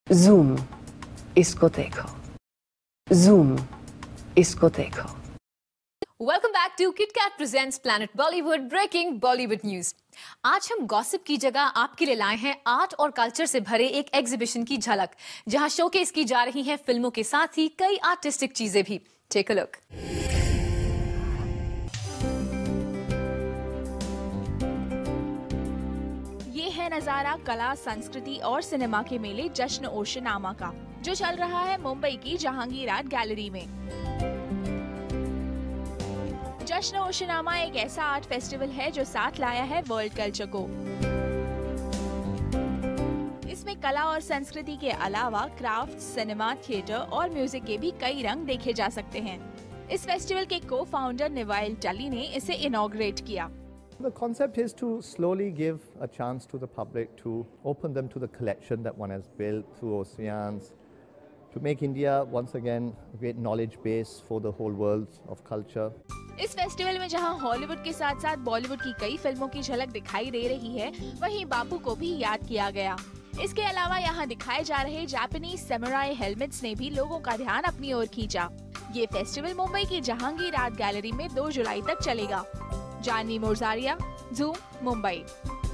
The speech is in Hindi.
Zoom, इसको देखो. Zoom, इसको देखो. Welcome back to KitKat presents planet Bollywood breaking Bollywood news. आज हम गॉसिप की जगह आपके लिए लाए हैं आर्ट और कल्चर से भरे एक एग्जीबिशन की झलक, जहां शोकेस की जा रही हैं फिल्मों के साथ ही कई आर्टिस्टिक चीजें भी। Take a look. ये है नजारा कला, संस्कृति और सिनेमा के मेले जश्न ओशनामा का, जो चल रहा है मुंबई की जहांगीर आर्ट गैलरी में। जश्न ओशनामा एक ऐसा आर्ट फेस्टिवल है जो साथ लाया है वर्ल्ड कल्चर को। इसमें कला और संस्कृति के अलावा क्राफ्ट, सिनेमा, थिएटर और म्यूजिक के भी कई रंग देखे जा सकते हैं। इस फेस्टिवल के को-फाउंडर निवाइल टली ने इसे इनॉग्रेट किया। The concept is to slowly give a chance to the public to open them to the collection that one has built through Oceans, to make India once again a great knowledge base for the whole world of culture. इस फेस्टिवल में जहां हॉलीवुड के साथ साथ बॉलीवुड की कई फिल्मों की झलक दिखाई दे रही है, वहीं बापू को भी याद किया गया। इसके अलावा यहां दिखाए जा रहे जापानीज सैमुराई हेलमेट्स ने भी लोगों का ध्यान अपनी ओर खींचा। ये फेस्टिवल मुंबई की जहांगीर आर्ट गैलरी में 2 जुलाई तक चलेगा। जानवी मोरजारिया, ज़ूम, मुंबई।